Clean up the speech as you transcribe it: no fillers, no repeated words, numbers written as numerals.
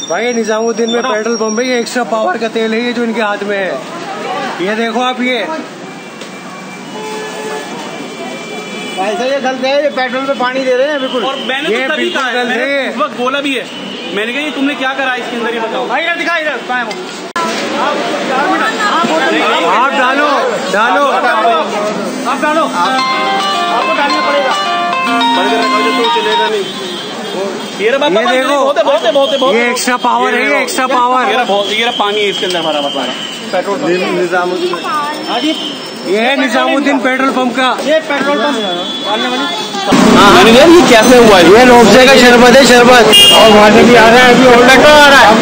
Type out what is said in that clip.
भाई निजामुद्दीन में petrol pump है, ये एक्स्ट्रा पावर का तेल है ये जो इनके हाथ में है। ये देखो आप, ये भाई साहब ये गलत है, ये पेट्रोल पे पानी दे रहे हैं बिल्कुल। और मैंने तो तभी कहा है, मैंने उस वक्त बोला भी है, मैंने कहा ये तुमने क्या करा इसके अंदर, ये बताओ। भाई दिखा इधर कहाँ है वो? आप डालो डालो आप डालो, आपको डालना पड़ेगा, तो चलेगा नहीं। ये देखो, बहुत ये एक्स्ट्रा पावर है, ये एक्स्ट्रा पावर। ये पानी है इसके अंदर भरा हुआ पेट्रोल। निजामुद्दीन, ये है निजामुद्दीन पेट्रोल पंप का, ये पेट्रोल पंप। ये कैसे हुआ? ये रोबजे का शरबत है, शरबत। और वहाँ से भी आ रहा है, अभी और आ रहा है।